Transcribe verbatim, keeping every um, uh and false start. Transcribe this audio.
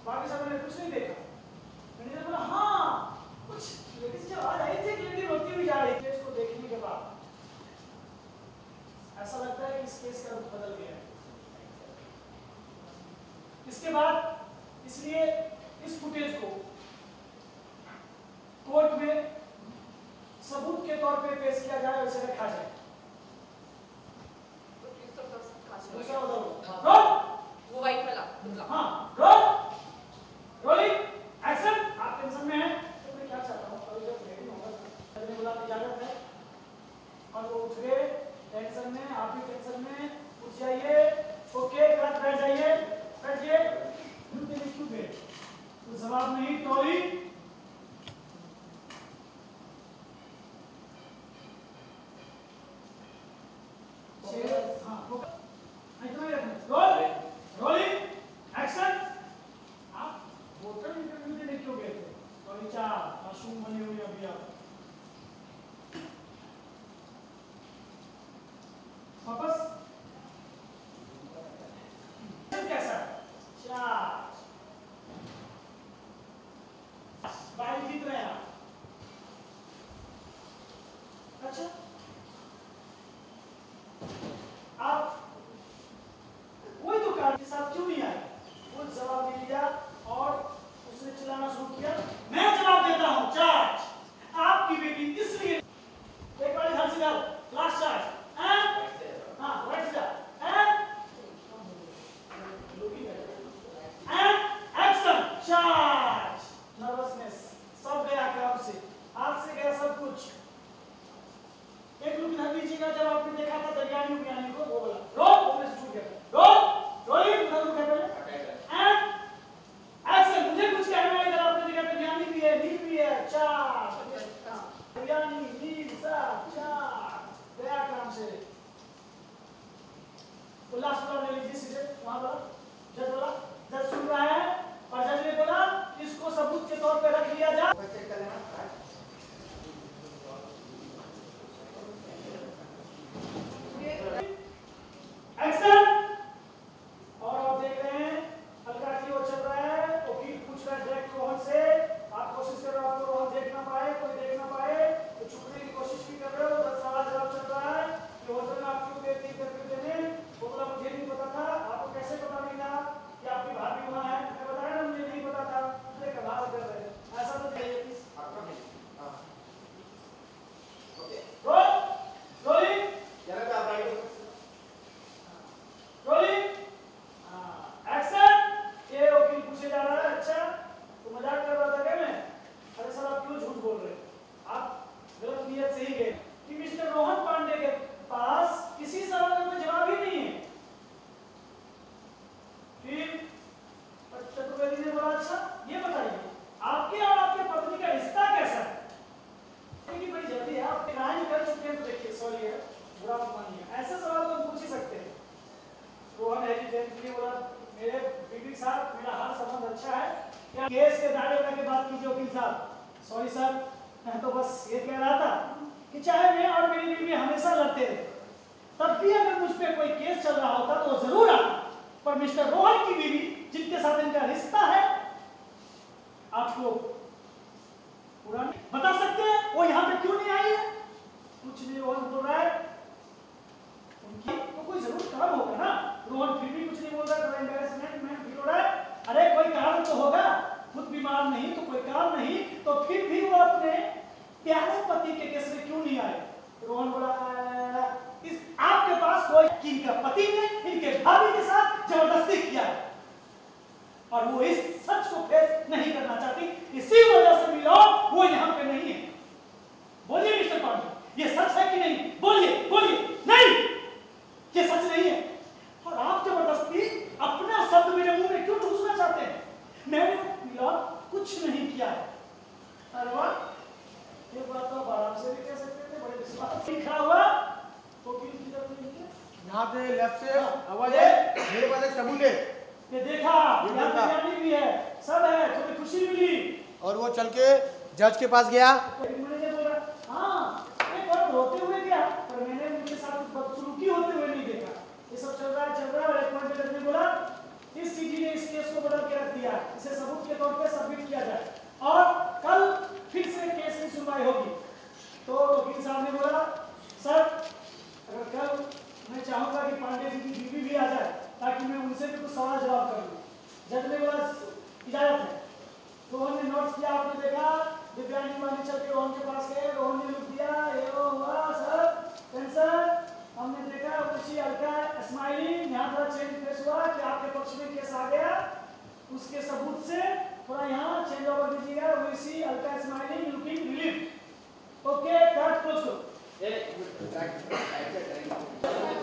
बाकी सब ने कुछ नहीं देखा। मैनेजर बोला हाँ कुछ लेडीज की आवाज आई थी, एक लेडी रोती हुई जा रही थी। केस को देखने के बाद ऐसा लगता है कि इस केस का रुख बदल गया है। इसके बाद इसलिए इस फुटेज को कोर्ट में सबूत के तौर पे पेश किया जाए और इसे रखा जाए। दूसरा रोल वो वाइट वाला हाँ रोल रोलिंग एक्शन। आप टेंशन में हैं तो मैं क्या चाहता हूँ अभी जब रेडी होगा मैंने बोला इजाजत है और वो उठ गए टेंशन में, आप भी टेंशन में उठ जाइए। ओके तुरंत बैठ जाइए, बैठिए। क्यों गए तो जवाब नहीं। टोली जज के पास गया। हाँ, एक बार रोते हुए गया, पर मैंने उनके साथ बदसलूकी होते हुए नहीं देखा। ये सब चल रहा है चल रहा है और एक पॉइंट पे जज ने बोला इस सीजी ने इस केस को बदल के रख दिया, इसे उसके सबूत से थोड़ा यहाँ चेंज ओवर दीजिएगा। वी सी Alka smiling looking relief. Okay cut close करो।